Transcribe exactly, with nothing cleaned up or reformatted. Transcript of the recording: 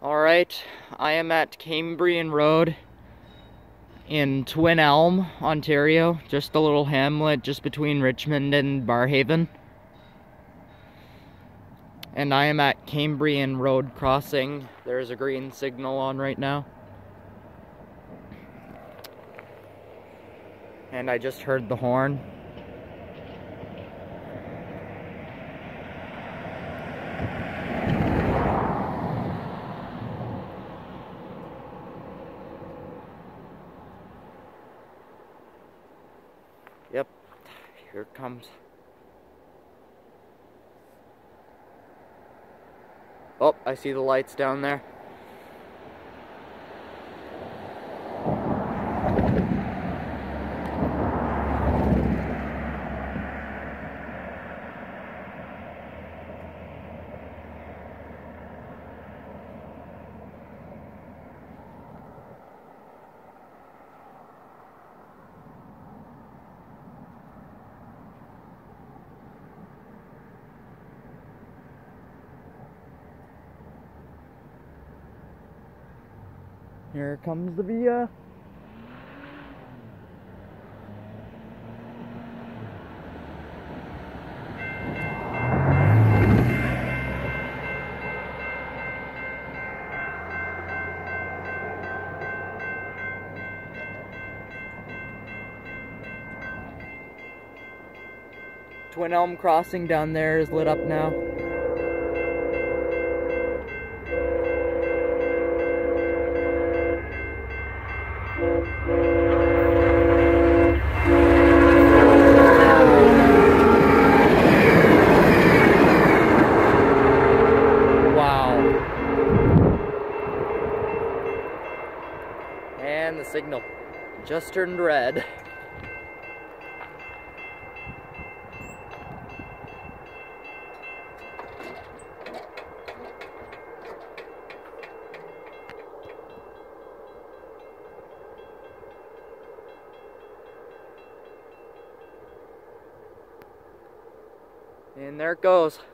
Alright, I am at Cambrian Road in Twin Elm, Ontario, just a little hamlet just between Richmond and Barrhaven. And I am at Cambrian Road crossing. There's a green signal on right now. And I just heard the horn. Yep, here it comes. Oh, I see the lights down there. Here comes the Via. Twin Elm crossing down there is lit up now. Wow. And the signal just turned red. And there it goes.